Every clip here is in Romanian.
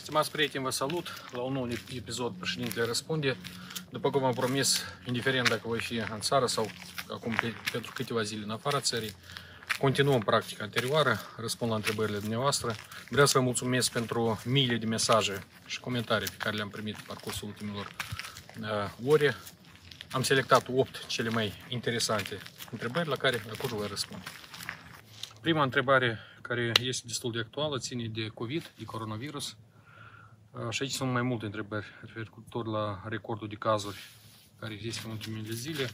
Stimați prieteni, vă salut la un nou episod Președintele Răspunde. După cum am promis, indiferent dacă voi fi în țară sau acum pentru câteva zile în afara țării, continuăm practica anterioară, răspund la întrebările dumneavoastră. Vreau să vă mulțumesc pentru miile de mesaje și comentarii pe care le-am primit pe parcursul ultimilor ore. Am selectat 8 cele mai interesante întrebări la care acum vă răspund. Prima întrebare, care este destul de actuală, ține de COVID, de coronavirus. Și aici sunt mai multe întrebări referitor la recordul de cazuri care există în ultimele zile,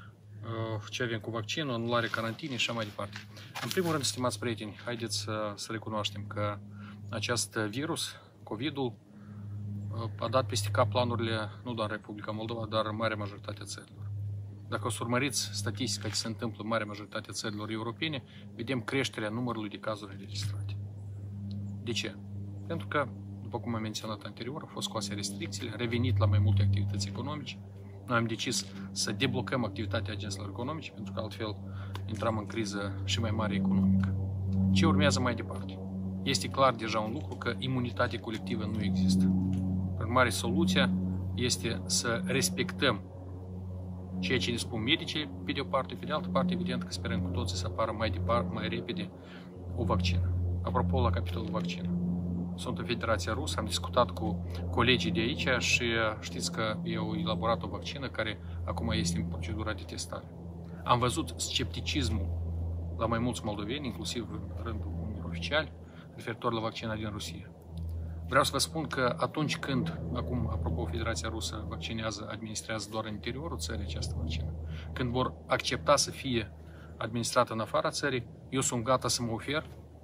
ce avem cu vaccinul, anularea carantinei și așa mai departe. În primul rând, stimați prieteni, haideți să recunoaștem că acest virus, COVID-ul, a dat peste cap planurile nu doar în Republica Moldova, dar în marea majoritate a țărilor. Dacă o să urmăriți statistica ce se întâmplă în marea majoritate a țărilor europene, vedem creșterea numărului de cazuri înregistrate. De ce? Pentru că, după cum am menționat anterior, au fost scoase restricțiile, revenit la mai multe activități economice. Noi am decis să deblocăm activitatea agenților economice, pentru că altfel intram în criză și mai mare economică. Ce urmează mai departe? Este clar deja un lucru că imunitate colectivă nu există. În urmare, soluția este să respectăm ceea ce ne spun medicii, pe de o parte, pe de altă parte, evident că sperăm cu toții să apară mai repede o vaccină. Apropo, la capitolul vaccină. Sunt în Federația Rusă, am discutat cu colegii de aici și știți că eu elaborat o vaccină care acum este în procedura de testare. Am văzut scepticismul la mai mulți moldoveni, inclusiv în rândul unor oficiali, referitor la vaccina din Rusia. Vreau să vă spun că atunci când, acum, apropo, Federația Rusă vaccinează, administrează doar în interiorul țării această vaccină, când vor accepta să fie administrată în afara țării, eu sunt gata să mă ofer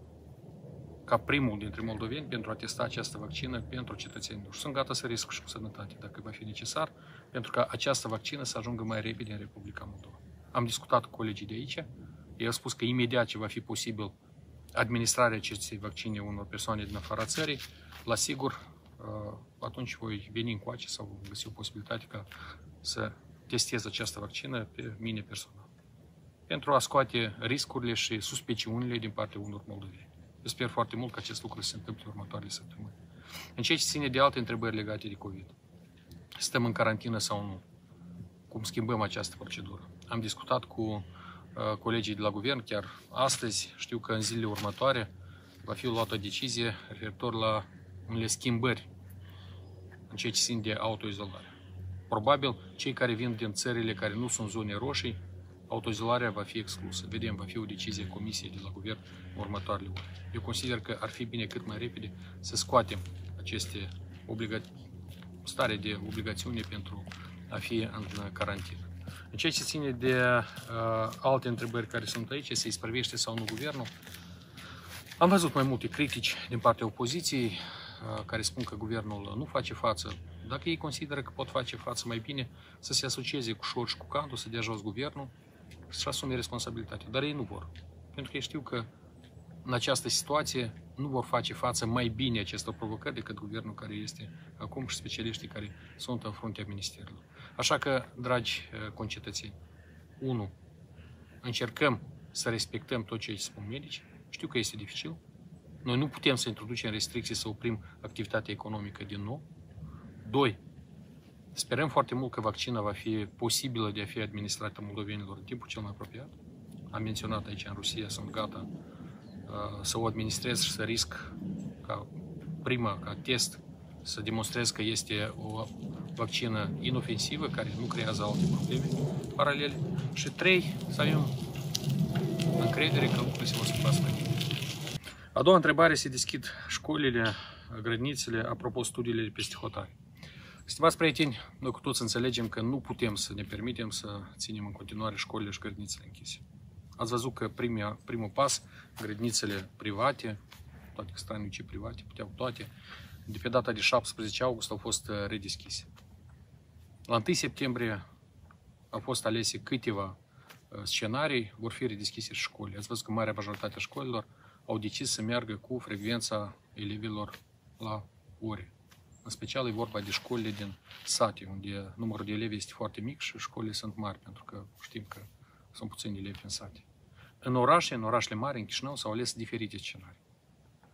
ca primul dintre moldoveni pentru a testa această vaccină pentru cetățenii. Și sunt gata să risc și cu sănătate, dacă va fi necesar, pentru ca această vaccină să ajungă mai repede în Republica Moldova. Am discutat cu colegii de aici, ei au spus că imediat ce va fi posibil administrarea acestei vaccine unor persoane din afara țării, la sigur, atunci voi veni încoace sau găsi o posibilitate ca să testez această vaccină pe mine personal. Pentru a scoate riscurile și suspiciunile din partea unor moldoveni. Eu sper foarte mult că acest lucru se întâmplă în următoarele săptămâni. În ceea ce ține de alte întrebări legate de COVID. Stăm în carantină sau nu? Cum schimbăm această procedură? Am discutat cu colegii de la guvern chiar astăzi. Știu că în zilele următoare va fi luată o decizie referitor la unele schimbări în ceea ce ține de autoizolare. Probabil cei care vin din țările care nu sunt zone roșii, autoizolarea va fi exclusă. Vedem, va fi o decizie a Comisiei de la guvern în următoarele ore. Eu consider că ar fi bine cât mai repede să scoatem aceste stare de obligațiune pentru a fi în carantină. În ceea ce ține de alte întrebări care sunt aici, se isprăvește sau nu guvernul, am văzut mai multe critici din partea opoziției care spun că guvernul nu face față. Dacă ei consideră că pot face față mai bine, să se asocieze cu Șor și cu Candu, să dea jos guvernul și să asume responsabilitatea. Dar ei nu vor. Pentru că ei știu că în această situație nu vor face față mai bine acestor provocări decât guvernul care este acum și specialiștii care sunt în fruntea ministerilor. Așa că, dragi concetățeni, 1. Încercăm să respectăm tot ce spun medici. Știu că este dificil. Noi nu putem să introducem restricții, să oprim activitatea economică din nou. 2. Sperăm foarte mult că vaccina va fi posibilă de a fi administrată moldovenilor în timpul cel mai apropiat. Am menționat aici în Rusia, sunt gata să o administrez și să risc ca test, să demonstrez că este o vaccină inofensivă, care nu creează alte probleme paralele. Și 3. Să avem încredere că lucrurile se vor schimba mai bine. A doua întrebare, se deschid școlile, grădinițele, apropo studiile de peste hotare. Stimați prieteni, noi cu toți înțelegem că nu putem să ne permitem să ținem în continuare școlile și grădinițele închise. Ați văzut că primul pas, grădinițele private, toate straniucii private, puteau toate, de pe data de 17 august au fost redeschise. La 1 septembrie au fost alese câteva scenarii, vor fi redeschise și școlile. Ați văzut că marea majoritate a școlilor au decis să meargă cu frecvența elevilor la ore. În special e vorba de școlile din sate, unde numărul de elevi este foarte mic și școlile sunt mari, pentru că știm că sunt puțini elevi în sate. În orașele mari, în Chișinău, s-au ales diferite scenarii.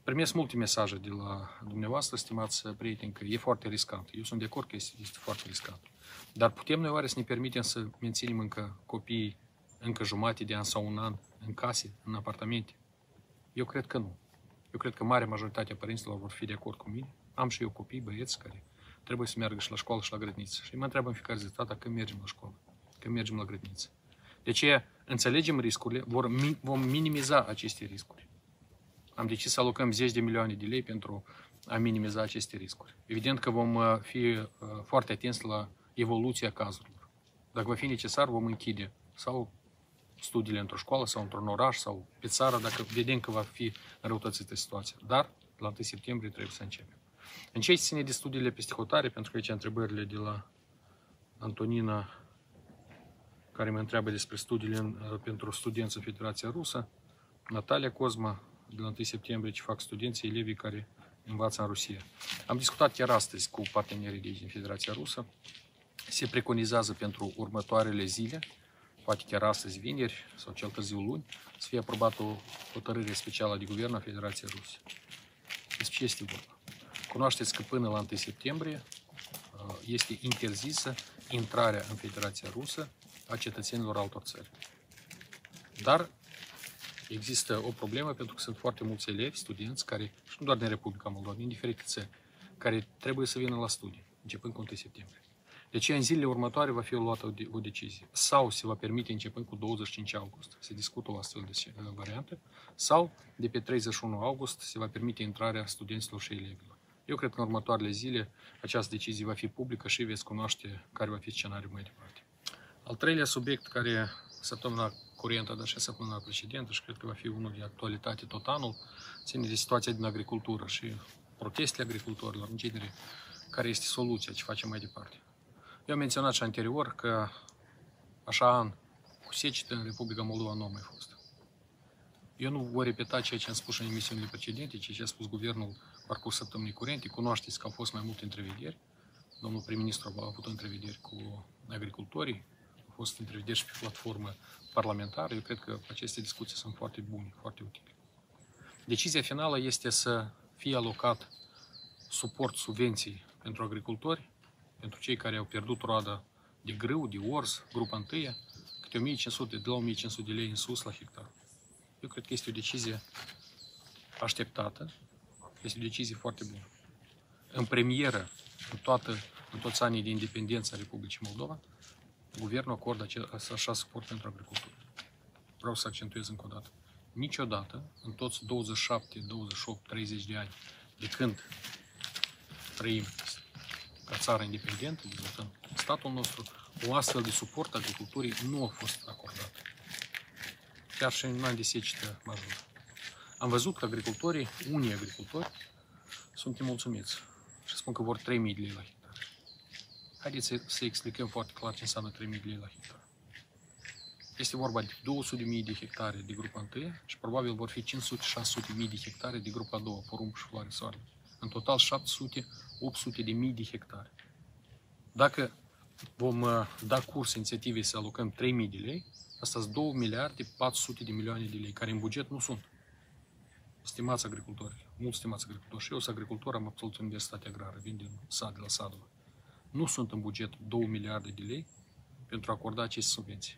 Primesc multe mesaje de la dumneavoastră, stimați prieteni, că e foarte riscant. Eu sunt de acord că este foarte riscant. Dar putem noi oare să ne permitem să menținem încă copiii încă jumate de an sau un an în case, în apartamente? Eu cred că nu. Eu cred că marea majoritate a părinților vor fi de acord cu mine. Am și eu copii, băieți, care trebuie să meargă și la școală și la grădiniță. Și mă întreabă în fiecare zi, tata, când mergem la școală, când mergem la grădiniță. De aceea înțelegem riscurile, vom minimiza aceste riscuri. Am decis să alocăm 10 de milioane de lei pentru a minimiza aceste riscuri. Evident că vom fi foarte atenți la evoluția cazurilor. Dacă va fi necesar, vom închide sau studiile într-o școală sau într-un oraș sau pe țară, dacă vedem că va fi înrăutățită situația. Dar la 1 septembrie trebuie să începem. În ce ține de studiile peste hotare, pentru că aici întrebările de la Antonina, care mă întreabă despre studiile pentru studenți în Federația Rusă, Natalia Cozma, de la 1 septembrie, ce fac studenții, elevii care învață în Rusia. Am discutat chiar astăzi cu partenerii din Federația Rusă. Se preconizează pentru următoarele zile, poate chiar astăzi, vineri, sau cel târziu luni, să fie aprobată o hotărâre specială de guvern a Federației Ruse. Despre ce este vorba? Cunoașteți că până la 1 septembrie este interzisă intrarea în Federația Rusă a cetățenilor altor țări. Dar există o problemă pentru că sunt foarte mulți elevi, studenți, care, și nu doar din Republica Moldova, din diferite țări, care trebuie să vină la studii, începând cu 1 septembrie. Deci în zilele următoare va fi luată o decizie. Sau se va permite începând cu 25 august, se discută o astfel de variantă, sau de pe 31 august se va permite intrarea studenților și elevilor. Eu cred că în următoarele zile această decizie va fi publică și veți cunoaște care va fi scenariul mai departe. Al treilea subiect, care săptămâna curentă, dar și săptămâna precedentă, și cred că va fi unul de actualitate tot anul, ține de situația din agricultură și protestele agricultorilor, în genere, care este soluția, ce facem mai departe. Eu am menționat și anterior că așa an cu secetă în Republica Moldova nu a mai fost. Eu nu voi repeta ceea ce am spus în emisiunile precedente, ceea ce a spus guvernul parcurs săptămânii curente. Cunoașteți că au fost mai multe întrevederi. Domnul prim-ministru a avut întrevederi cu agricultorii, au fost întrevederi și pe platformă parlamentară. Eu cred că aceste discuții sunt foarte bune, foarte utile. Decizia finală este să fie alocat suport, subvenții pentru agricultori, pentru cei care au pierdut roada de grâu, de orz, grupa întâia, câte 1500, de la 1500 de lei în sus la hectar. Eu cred că este o decizie așteptată, este o decizie foarte bună. În premieră, în toți anii de independență a Republicii Moldova, guvernul acordă așa suport pentru agricultură. Vreau să accentuez încă o dată. Niciodată, în toți 27, 28, 30 de ani, de când trăim ca țară independentă, dezvoltăm statul nostru, o astfel de suport agriculturii nu a fost acordat. Chiar și în ani de secetă majoră. Am văzut că agricultorii, unii agricultori, sunt nemulțumiți și spun că vor 3.000 de lei la hectar. Haideți să explicăm foarte clar ce înseamnă 3.000 de lei la hectar. Este vorba de 200.000 de hectare de grupa 1 și probabil vor fi 500-600.000 de hectare de grupa 2, porumb și floare soarele. În total 700-800.000 de hectare. Dacă vom da curs inițiativei să alocăm 3.000 de lei, asta sunt 2 miliarde 400 de milioane de lei, care în buget nu sunt. Stimați agricultori, mulți stimați agricultori, și eu sunt agricultor, am absolvit Universitatea Agrară, vin din sat, de la Sadova. Nu sunt în buget 2 miliarde de lei pentru a acorda aceste subvenții.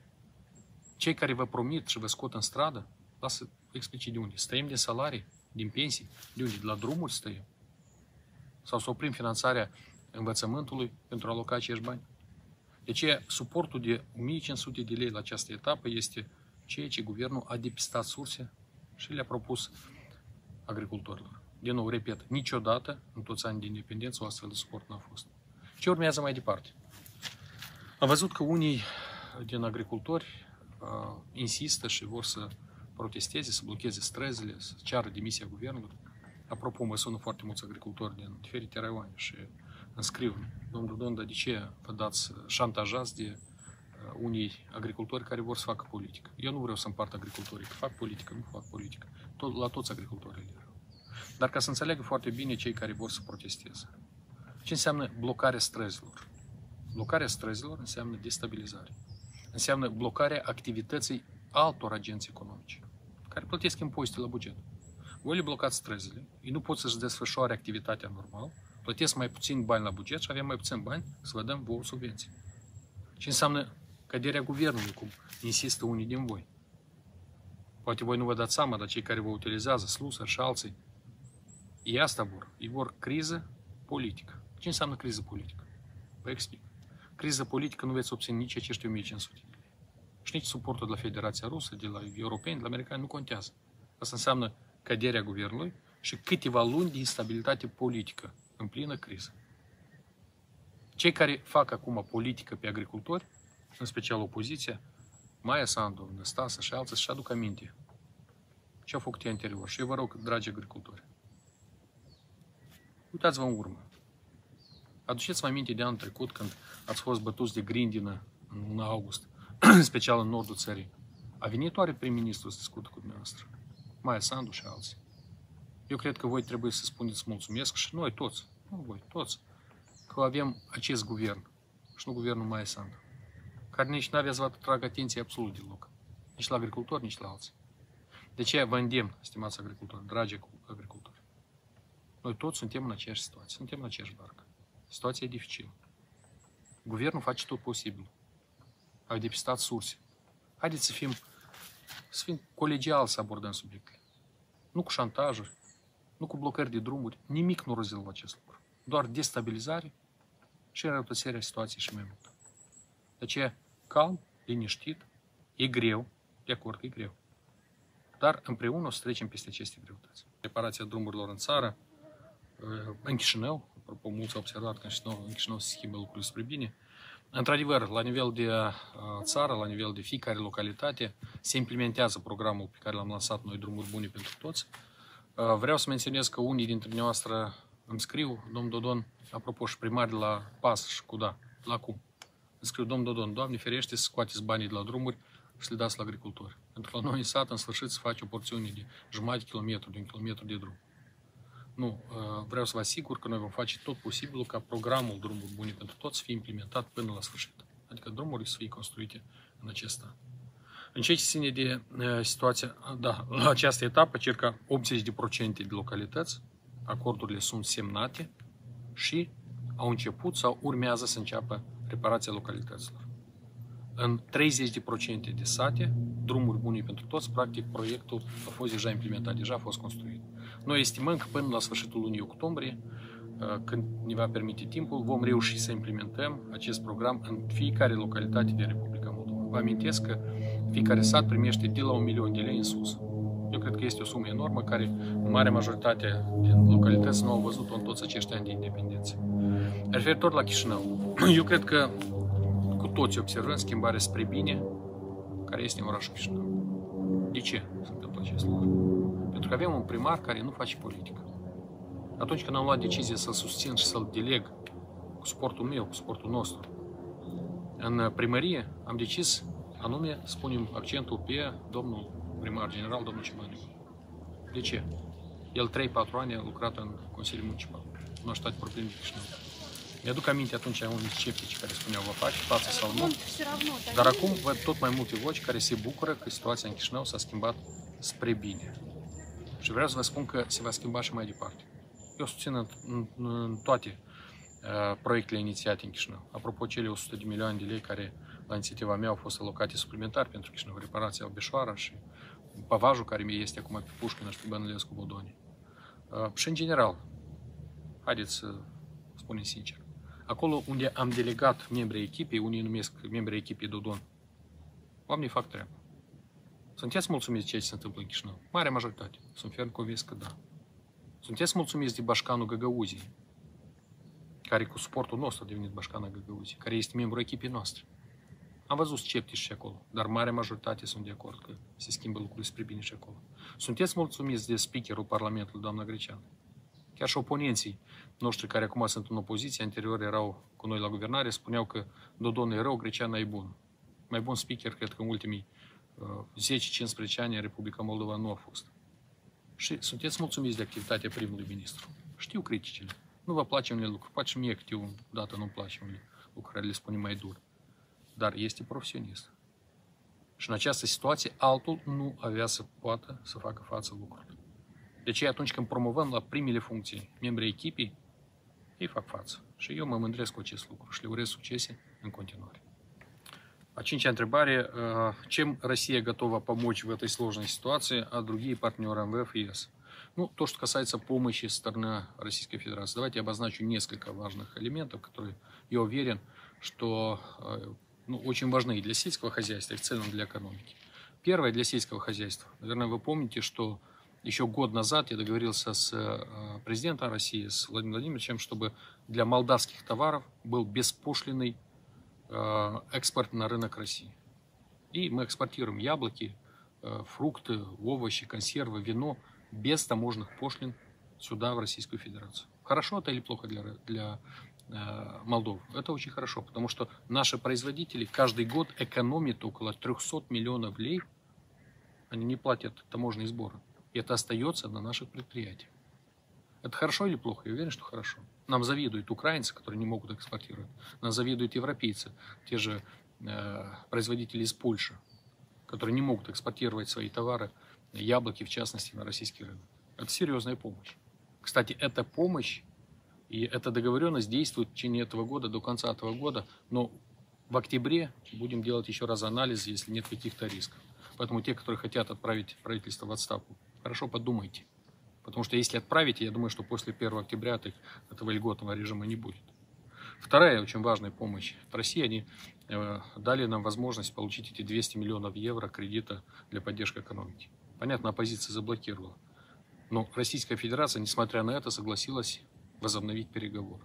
Cei care vă promit și vă scot în stradă, lasă explice de unde. Stăim din salarii, din pensii, de unde? De la drumuri stăim? Sau să oprim finanțarea învățământului pentru a aloca acești bani? Deci suportul de 1500 de lei la această etapă este ceea ce guvernul a depistat surse și le-a propus agricultorilor. Din nou, repet, niciodată în toți anii de independență o astfel de suport nu a fost. Ce urmează mai departe? Am văzut că unii din agricultori insistă și vor să protesteze, să blocheze străzile, să ceară demisia guvernului. Apropo, mă sună foarte mulți agricultori din diferite raioane și îmi scriu: domnul Donda, de ce vă dați șantajați de unii agricultori care vor să facă politică? Eu nu vreau să împart agricultorii, că fac politică, nu fac politică. La toți agricultorii le rău. Dar ca să înțeleagă foarte bine cei care vor să protesteze. Ce înseamnă blocarea străzilor? Blocarea străzilor înseamnă destabilizare. Înseamnă blocarea activității altor agenți economici, care plătesc impozite la buget. voi le blocați străzile, ei nu pot să-și desfășoare activitatea normal, plătesc mai puțin bani la buget și avem mai puțin bani să vă dăm vouă subvenții. Ce înseamnă căderea guvernului, cum insistă unii din voi. Poate voi nu vă dați seama, dar cei care vă utilizează, Slusar și alții, ei asta vor. Ei vor criză politică. Ce înseamnă criză politică? Vă explic. Criză politică nu veți obține nici acești 1500. Și nici suportul de la Federația Rusă, de la europeni, de la americani, nu contează. Asta înseamnă căderea guvernului și câteva luni de instabilitate politică în plină criză. Cei care fac acum politică pe agricultori, în special opoziția, Maia Sandu, Năstase și alții, să-și aduc aminte ce au făcut ei anterior. Și eu vă rog, dragi agricultori, uitați-vă în urmă. Aduceți-vă aminte de anul trecut, când ați fost bătuți de grindină în luna august, în special în nordul țării. A venit oare prim-ministru să discută cu dumneavoastră? Maia Sandu și alții. Eu cred că voi trebuie să spuneți mulțumesc și noi toți, nu voi, toți, că avem acest guvern și nu guvernul Maia Sandu, care nici nu avea să vă atragă atenție absolut deloc. Nici la agricultori, nici la alții. De aceea vă îndemn, stimați agricultori, dragi agricultori. Noi toți suntem în aceeași situație, suntem în aceeași barcă. Situația e dificilă. Guvernul face tot posibil. Au depistat surse. Haideți să fim colegiali să abordăm subiectele. Nu cu șantajuri, nu cu blocări de drumuri. Nimic nu rezolvă acest lucru. Doar destabilizare și înrăutățirea situației și mai mult. De aceea, calm, liniștit, e greu, de acord, e greu. Dar împreună o să trecem peste aceste greutăți. Reparația drumurilor în țară, în Chișinău, apropo, mulți au observat că în Chișinău se schimbă lucrurile spre bine. Într-adevăr, la nivel de țară, la nivel de fiecare localitate, se implementează programul pe care l-am lansat noi, Drumuri Bune pentru Toți. Vreau să menționez că unii dintre dumneavoastră îmi scriu, domn Dodon, apropo și primari la PAS și CUDA, la cum? Îmi scriu, domn Dodon, Doamne ferește să scoateți banii de la drumuri și să le dați la agricultori. Pentru că la noi în sat, în sfârșit, se face o porțiune de jumătate de kilometru, de 1 kilometru de drum. Nu, vreau să vă asigur că noi vom face tot posibilul ca programul Drumuri Bune pentru Toți să fie implementat până la sfârșit. Adică drumurile să fie construite în acest an. În ceea ce ține de situația, da, la această etapă, circa 80% de localități, acordurile sunt semnate și au început sau urmează să înceapă reparația localităților. În 30% de sate, Drumuri Bune pentru Toți, practic proiectul a fost deja implementat, deja a fost construit. Noi estimăm că până la sfârșitul lunii octombrie, când ne va permite timpul, vom reuși să implementăm acest program în fiecare localitate din Republica Moldova. Vă amintesc că fiecare sat primește de la 1.000.000 de lei în sus. Eu cred că este o sumă enormă care, în mare majoritate din localități, nu au văzut-o în toți acești ani de independență. Referitor la Chișinău, eu cred că cu toți observăm schimbarea spre bine, care este în orașul Chișinău. De ce se întâmplă acest lucru? Pentru că avem un primar care nu face politică. Atunci când am luat decizia să-l susțin și să-l deleg cu suportul meu, cu suportul nostru, în primărie am decis anume să punem accentul pe domnul primar general, domnul Cibaniu. De ce? El 3-4 ani a lucrat în Consiliul Municipal, în o stat probleme de Chișinău. Mi-aduc aminte atunci unii sceptici care spuneau vă face față sau nu, dar acum văd tot mai multe voci care se bucură că situația în Chișinău s-a schimbat spre bine. Și vreau să vă spun că se va schimba și mai departe. Eu susțin în toate proiectele inițiate în Chișinău. Apropo, cele 100 de milioane de lei care la inițiativa mea au fost alocate suplimentar pentru Chișinău, reparația Obeșoara și pavajul care mi este acum pe Pușkină și pe Bănălescu Bodoni. Și în general, haideți să spunem sincer, acolo unde am delegat membrii echipei, unii numesc membrii echipei Dodon, oamenii fac treabă. Sunteți mulțumiți de ceea ce se întâmplă în Chișinău? Marea majoritate. Sunt ferm convins că da. Sunteți mulțumiți de Bașcanul Găgăuzii, care cu suportul nostru a devenit Bașcana Găgăuzii, care este membru echipei noastre. Am văzut sceptici și acolo, dar marea majoritate sunt de acord că se schimbă lucrurile spre bine și acolo. Sunteți mulțumiți de speakerul Parlamentului, doamna Greceanu? Chiar și oponenții noștri care acum sunt în opoziție, anterior erau cu noi la guvernare, spuneau că Dodon e rău, Greceanu e bun. Mai bun speaker, cred că în ultimii 10-15 ani în Republica Moldova nu a fost. Și sunteți mulțumiți de activitatea primului ministru. Știu criticile. Nu vă place unele lucruri. Poate și mie câteodată nu-mi place unele lucruri care le spunem mai dur. Dar este profesionist. Și în această situație altul nu avea să poată să facă față lucrurilor. De aceea, atunci când promovăm la primele funcții membrii echipii, ei fac față. Și eu mă mândresc cu acest lucru și le urez succese în continuare. А cincea întrebare. Чем Россия готова помочь в этой сложной ситуации, а другие партнеры МВФ и ЕС? Ну, то, что касается помощи со стороны Российской Федерации. Давайте я обозначу несколько важных элементов, которые, я уверен, что очень важны и для сельского хозяйства, и в целом для экономики. Первое для сельского хозяйства. Наверное, вы помните, что еще год назад я договорился с президентом России, с Владимиром Владимировичем, чтобы для молдавских товаров был беспошлинный экспорт на рынок России. И мы экспортируем яблоки, фрукты, овощи, консервы, вино без таможенных пошлин сюда, в Российскую Федерацию. Хорошо это или плохо для Молдовы? Это очень хорошо, потому что наши производители каждый год экономят около 300 миллионов лей. Они не платят таможенные сборы. И это остается на наших предприятиях. Это хорошо или плохо? Я уверен, что хорошо. Нам завидуют украинцы, которые не могут экспортировать. Нам завидуют европейцы, те же производители из Польши, которые не могут экспортировать свои товары, яблоки в частности, на российский рынок. Это серьезная помощь. Кстати, эта помощь и эта договоренность действует в течение этого года, до конца этого года. Но в октябре будем делать еще раз анализ, если нет каких-то рисков. Поэтому те, которые хотят отправить правительство в отставку, хорошо подумайте. Потому что если отправите, я думаю, что после 1 октября этого льготного режима не будет. Вторая очень важная помощь от России. Они дали нам возможность получить эти 200 миллионов евро кредита для поддержки экономики. Понятно, оппозиция заблокировала. Но Российская Федерация, несмотря на это, согласилась возобновить переговоры.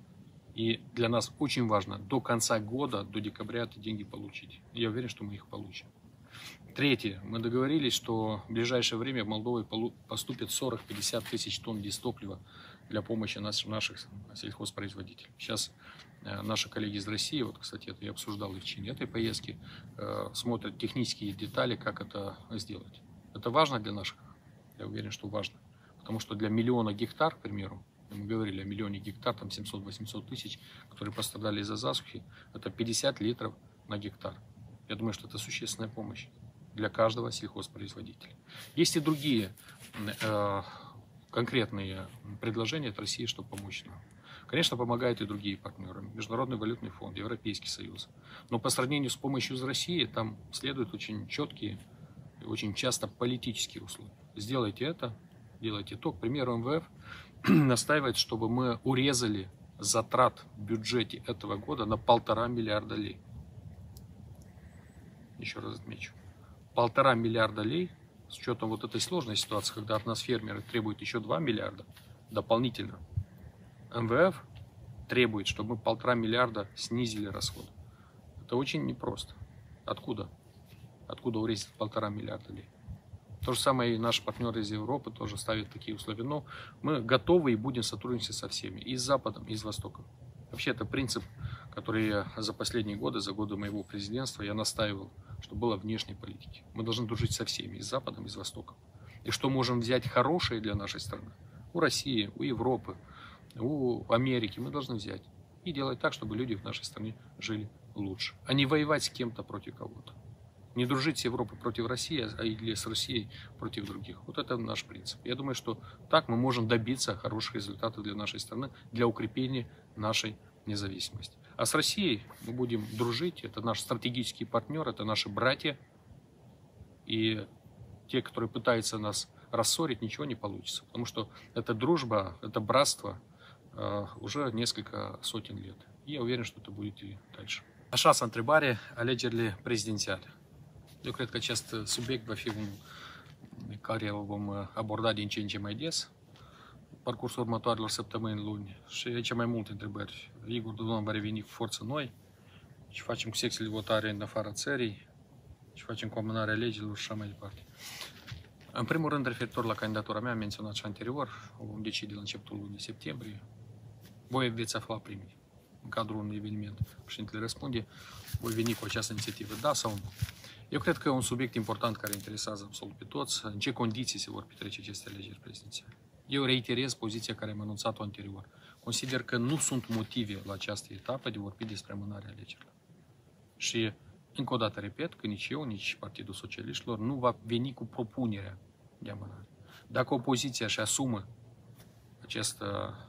И для нас очень важно до конца года, до декабря эти деньги получить. Я уверен, что мы их получим. Третье. Мы договорились, что в ближайшее время в Молдову поступит 40-50 тысяч тонн дизтоплива для помощи наших сельхозпроизводителей. Сейчас наши коллеги из России, вот, кстати, это я обсуждал и в течение этой поездки, смотрят технические детали, как это сделать. Это важно для наших? Я уверен, что важно. Потому что для миллиона гектар, к примеру, мы говорили о миллионе гектар, там 700-800 тысяч, которые пострадали из-за засухи, это 50 литров на гектар. Я думаю, что это существенная помощь для каждого сельхозпроизводителя. Есть и другие конкретные предложения от России, чтобы помочь нам. Конечно, помогают и другие партнеры. Международный валютный фонд, Европейский Союз. Но по сравнению с помощью из России, там следуют очень четкие и очень часто политические условия. Сделайте это, делайте то. К примеру, МВФ настаивает, чтобы мы урезали затрат в бюджете этого года на 1,5 миллиарда лей. Еще раз отмечу. 1,5 миллиарда лей, с учетом вот этой сложной ситуации, когда от нас фермеры требуют еще 2 миллиарда дополнительно. МВФ требует, чтобы мы 1,5 миллиарда снизили расходы. Это очень непросто. Откуда? Откуда урезать 1,5 миллиарда лей? То же самое и наши партнеры из Европы тоже ставят такие условия. Но мы готовы и будем сотрудничать со всеми. И с Западом, и с Востоком. Вообще это принцип, который я за последние годы, за годы моего президентства, я настаивал, что было в внешней политике. Мы должны дружить со всеми, и с Западом, и с Востоком. И что можем взять хорошее для нашей страны? У России, у Европы, у Америки мы должны взять. И делать так, чтобы люди в нашей стране жили лучше. А не воевать с кем-то против кого-то. Не дружить с Европой против России, или с Россией против других. Вот это наш принцип. Я думаю, что так мы можем добиться хороших результатов для нашей страны, для укрепления нашей независимости. А с Россией мы будем дружить. Это наш стратегический партнер, это наши братья. И те, которые пытаются нас рассорить, ничего не получится. Потому что эта дружба, это братство уже nесколько сотен лет. И я uverен, что это будет и dальше. Așa s-a întrebare, alegerile prezidențiale. Eu cred că acest subiect va fi unul care o vom aborda din ce în ce mai des, parcursul următoarelor săptămâni, luni. Și aici mai multe întrebări. Igor Dodon va reveni cu forță noi, și facem cu secțiile de votare în afara țării, și facem cu amânarea alegerilor și așa mai departe. În primul rând, referitor la candidatura mea, am menționat și anterior, o vom decide la începutul lunii septembrie. Voi veți afla primii, în cadrul unui eveniment. Președintele răspunde, voi veni cu această inițiativă, da sau nu. Eu cred că e un subiect important care interesează absolut pe toți, în ce condiții se vor petrece aceste alegeri prezidențiale. Eu reiterez poziția care am anunțat-o anterior. Consider că nu sunt motive la această etapă de vorbi despre amânarea alegerilor. Și, încă o dată repet, că nici eu, nici Partidul Socialiștilor nu va veni cu propunerea de amânare. Dacă opoziția își asumă acest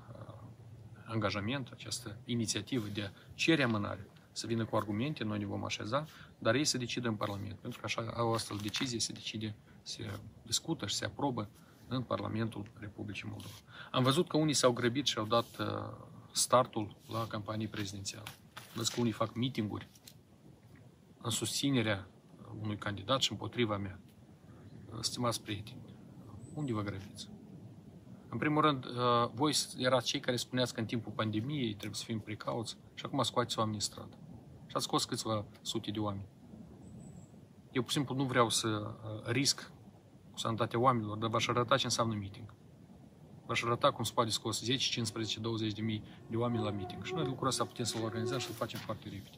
angajament, această inițiativă de a cere amânare, să vină cu argumente, noi ne vom așeza, dar ei să decidă în Parlament. Pentru că așa o astfel decizie se decide, se discută și se aprobă în Parlamentul Republicii Moldova. Am văzut că unii s-au grăbit și au dat startul la campanii prezidențiale. Văd că unii fac meeting-uri în susținerea unui candidat și împotriva mea. Stimați prieteni, unde vă grăbiți? În primul rând, voi erați cei care spuneați că în timpul pandemiei trebuie să fim precauți și acum scoateți oamenii în stradă. Și ați scos câțiva sute de oameni. Eu, pur și simplu, nu vreau să risc cu sănătatea oamenilor, dar v-aș arăta ce înseamnă meeting. V-aș arăta cum se poate scos 10, 15, 20 de mii de oameni la meeting. Și noi lucrul ăsta putem să-l organizăm și să-l facem foarte repede.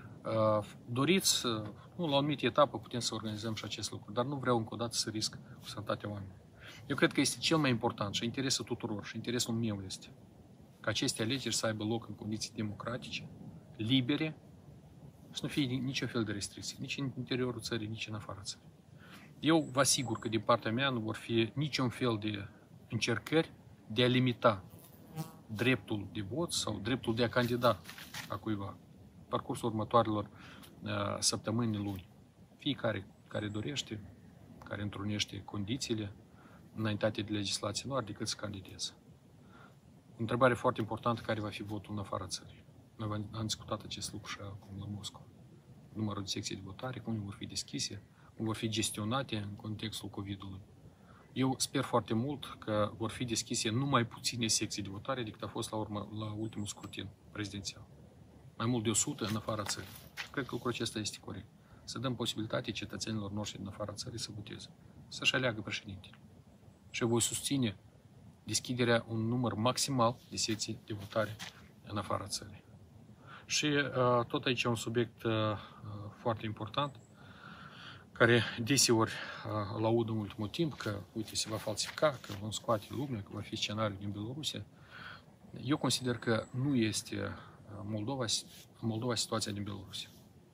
Doriți, la o anumită etapă putem să organizăm și acest lucru, dar nu vreau încă o dată să risc cu sănătatea oamenilor. Eu cred că este cel mai important și interesul tuturor și interesul meu este ca aceste alegeri să aibă loc în condiții democratice, libere și nu fie niciun fel de restricții, nici în interiorul țării, nici în afara țării. Eu vă asigur că din partea mea nu vor fi niciun fel de încercări de a limita dreptul de vot sau dreptul de a candida a cuiva parcursul următoarelor săptămâni, luni. Fiecare care dorește, care întrunește condițiile înaintate de legislație, nu are decât să candideze. Întrebare foarte importantă, care va fi votul în afara țării. Noi am discutat acest lucru și acum la Moscova. Numărul de secții de votare, cum vor fi deschise, cum vor fi gestionate în contextul COVID-ului. Eu sper foarte mult că vor fi deschise numai puține secții de votare decât a fost la ultimul scrutin prezidențial. Mai mult de 100 în afara țării. Cred că lucrul acesta este corect. Să dăm posibilitatea cetățenilor noștri din afara țării să voteze, să-și aleagă președintele. Și voi susține deschiderea un număr maximal de secții de votare în afara țării. Și tot aici e un subiect foarte important, care deseori îl aud în ultimul timp, că, uite, se va falsifica, că vom scoate lumea, că va fi scenariul din Bielorusia. Eu consider că nu este Moldova situația din Bielorusia.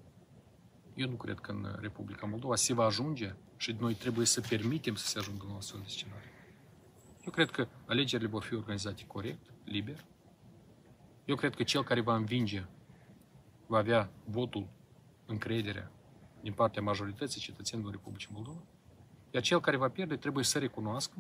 Eu nu cred că în Republica Moldova se va ajunge și noi trebuie să permitem să se ajungă la astfel de scenarii. Eu cred că alegerile vor fi organizate corect, liber. Eu cred că cel care va învinge va avea votul, încrederea din partea majorității cetățenilor Republicii Moldova, iar cel care va pierde trebuie să recunoască,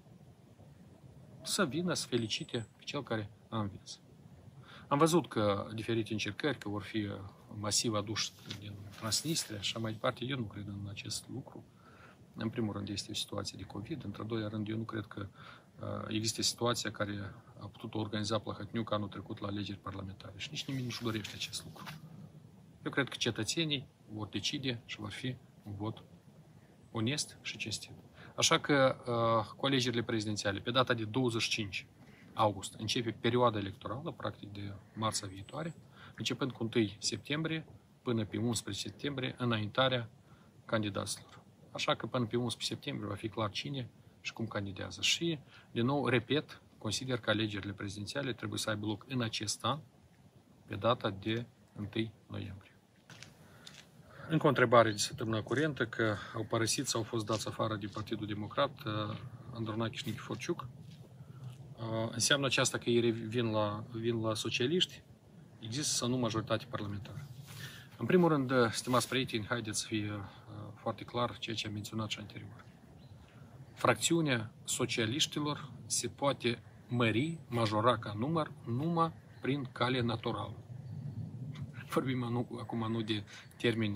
să vină, să felicite pe cel care a învins. Am văzut că diferite încercări, că vor fi masiv aduși din Transnistria și așa mai departe. Eu nu cred în acest lucru. În primul rând este o situație de COVID, într-al doilea rând eu nu cred că există situația care a putut organiza Plahotniuc anul trecut la alegeri parlamentare și nici nimeni nu-și dorește acest lucru. Eu cred că cetățenii vor decide și va fi un vot onest și cinstit. Așa că cu alegerile prezidențiale, pe data de 25 august, începe perioada electorală, practic de marța viitoare, începând cu 1 septembrie până pe 11 septembrie, înaintarea candidaților. Așa că până pe 11 septembrie va fi clar cine și cum candidează. Și, din nou, repet, consider că alegerile prezidențiale trebuie să aibă loc în acest an, pe data de 1 noiembrie. Încă o întrebare de săptămâna curentă, că au părăsit sau au fost dați afară de Partidul Democrat Andronache și Nikiforciuc. Înseamnă aceasta că ei vin la socialiști? Există sau nu majoritate parlamentară? În primul rând, stimați prieteni, haideți să fie foarte clar ceea ce am menționat și anterior. Fracțiunea socialiștilor se poate majora ca număr, numai prin cale naturală. Vorbim acum nu de termeni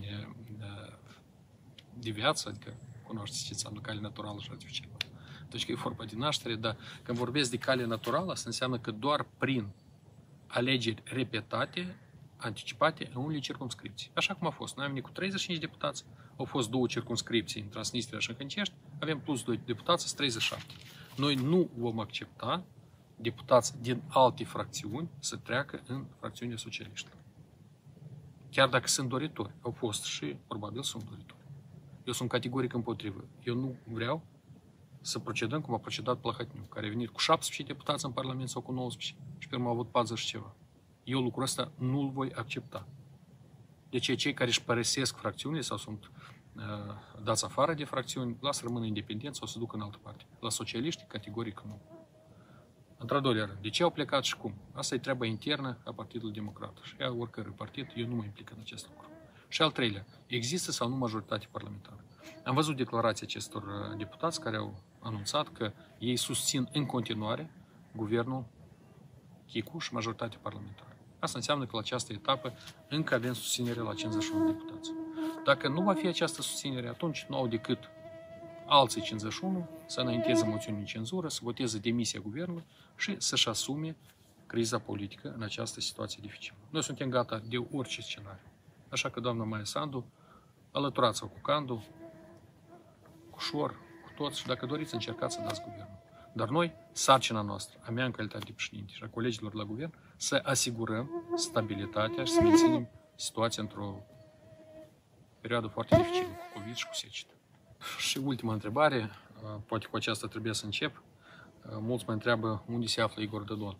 de viață, adică cunoașteți ce înseamnă cale naturală și artificială. Deci că e vorba de naștere, dar când vorbesc de cale naturală, asta înseamnă că doar prin alegeri repetate, anticipate în unele circumscripții. Așa cum a fost. Noi am venit cu 35 deputați, au fost 2 circumscripții în Transnistria și în Hâncești, avem plus 2 deputați, 37. Noi nu vom accepta deputați din alte fracțiuni să treacă în fracțiunea socialiștilor. Chiar dacă sunt doritori, au fost și probabil sunt doritori. Eu sunt categoric împotrivă. Eu nu vreau să procedăm cum a procedat Plahotniuc, care a venit cu 17 deputați în Parlament sau cu 19 și pe urmă a avut 40 și ceva. Eu lucrul ăsta nu-l voi accepta. Deci cei care își părăsesc fracțiunile sau sunt dați afară de fracțiuni, lasă rămână independenți, o să ducă în altă parte. La socialiști, categoric nu. Într-al doilea rând, de ce au plecat și cum? Asta e treaba internă a Partidului Democrat. Și a oricărui partid, eu nu mă implic în acest lucru. Și al treilea, există sau nu majoritate parlamentară? Am văzut declarația acestor deputați care au anunțat că ei susțin în continuare guvernul Chicu și majoritatea parlamentară. Asta înseamnă că la această etapă încă avem susținere la 51 deputați. Dacă nu va fi această susținere, atunci nu au decât alții 51 să înainteze moțiuni de cenzură, să voteze demisia guvernului și să-și asume criza politică în această situație dificilă. Noi suntem gata de orice scenariu. Așa că, doamna Maia Sandu, alăturați-vă cu Candu, cu Șor, cu toți și dacă doriți, încercați să dați guvernul. Dar noi, sarcina noastră, a mea în calitate de președinte și a colegilor la guvern, să asigurăm stabilitatea și să menținem situația într-o perioadă foarte dificilă, cu COVID și cu secetă. Și ultima întrebare, poate cu aceasta trebuie să încep. Mulți mă întreabă unde se află Igor Dodon.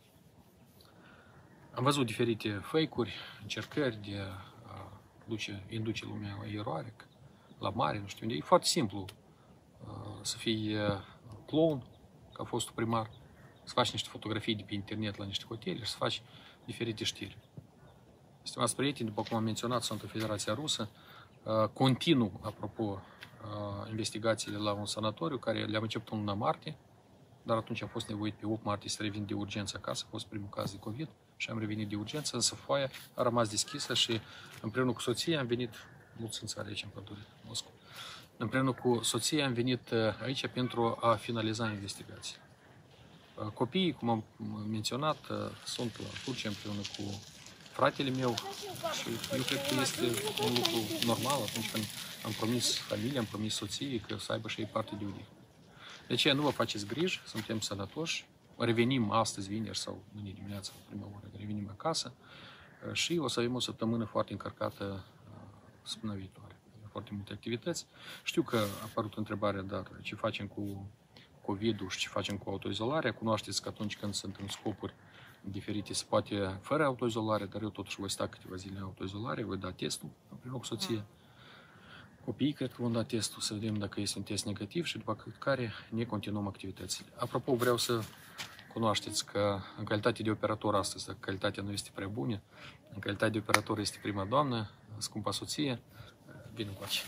Am văzut diferite fake-uri, încercări de a induce lumea la eroare, la mare, nu știu unde. E foarte simplu să fii clown, ca fost primar, să faci niște fotografii de pe internet la niște hotele și să faci diferite știri. Stimați prieteni, după cum am menționat, sunt în Federația Rusă. Continuu, apropo, investigațiile la un sanatoriu, care le-am început în luna martie, dar atunci am fost nevoit pe 8 martie să revin de urgență acasă, a fost primul caz de COVID și am revenit de urgență, însă foaia a rămas deschisă și împreună cu soția am venit, mulți în țară aici în pădure, Moscova, împreună cu soția am venit aici pentru a finaliza investigația. Copiii, cum am menționat, sunt la Turcia împreună cu fratele meu și eu cred că este un lucru normal atunci când am promis familiei, am promis soției că să aibă și ei parte de odihnă. De aceea nu vă faceți griji, suntem sănătoși, revenim astăzi, vineri sau mâine dimineața, prima oră, revenim acasă și o să avem o săptămână foarte încărcată săptămâna viitoare. Foarte multe activități. Știu că a apărut întrebarea, dar ce facem cu COVID-ul și ce facem cu autoizolarea. Cunoașteți că atunci când sunt în scopuri diferite se poate fără autoizolare, dar eu totuși voi sta câteva zile în autoizolare, voi da testul împreună cu soția. Copiii cred că vom da testul să vedem dacă este un test negativ și după care ne continuăm activitățile. Apropo, vreau să cunoașteți că în calitate de operator astăzi, dacă calitatea nu este prea bună, în calitate de operator este prima doamnă, scumpa soție, bine încoace.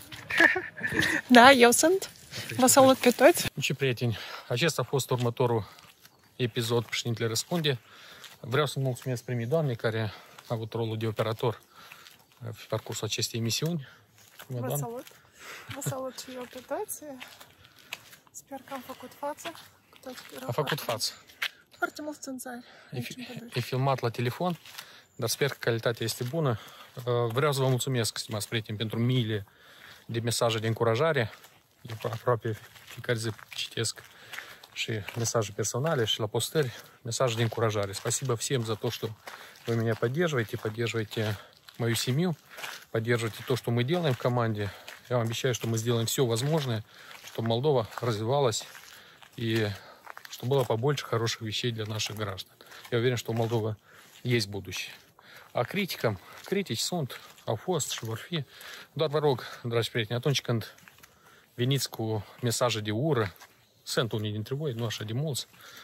Da, eu sunt. Vă salut pe toți. Și prieteni, acesta a fost următorul episod Președintele Răspunde. Vreau să mulțumesc primii doamne care a avut rolul de operator pe parcursul acestei emisiuni. Vă salut. Vă salut și eu pe toți. Sper că am făcut față. A făcut față. Foarte mulți țânțari. E filmat la telefon, dar sper că calitatea este bună. Vreau să vă mulțumesc, stimați prieteni, pentru miile de mesaje de încurajare. Eu aproape fiecare zi citesc și месажи персонали, și la postări, mesaje de încurajare. Спасибо всем за то, что вы меня поддерживаете мою семью, поддерживаете то, что мы делаем в команде. Я вам обещаю, что мы сделаем все возможное, чтобы Молдова развивалась и чтобы было побольше хороших вещей для наших граждан. Я уверен, что у Молдовы есть будущее. А critici sunt, au fost și vor fi. Doar vă rog, dragi prieteni, atunci când veniți cu mesaje de ură, sunt unii dintre voi, nu așa de mulți,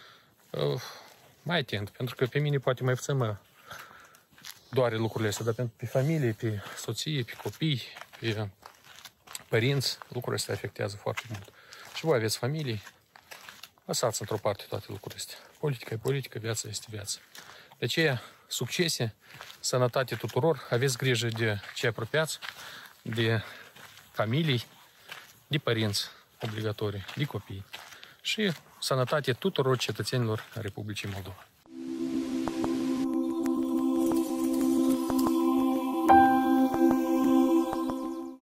mai atent, pentru că pe mine poate mai puțin mă doare lucrurile astea, dar pe familie, pe soție, pe copii, pe părinți, lucrurile astea afectează foarte mult. Și voi aveți familie, lăsați într-o parte toate lucrurile astea. Politica e politică, viața este viață. De aceea, succese, sănătate tuturor, aveți grijă de cei apropiați, de familii, de părinți obligatorii, de copii și sănătate tuturor cetățenilor Republicii Moldova.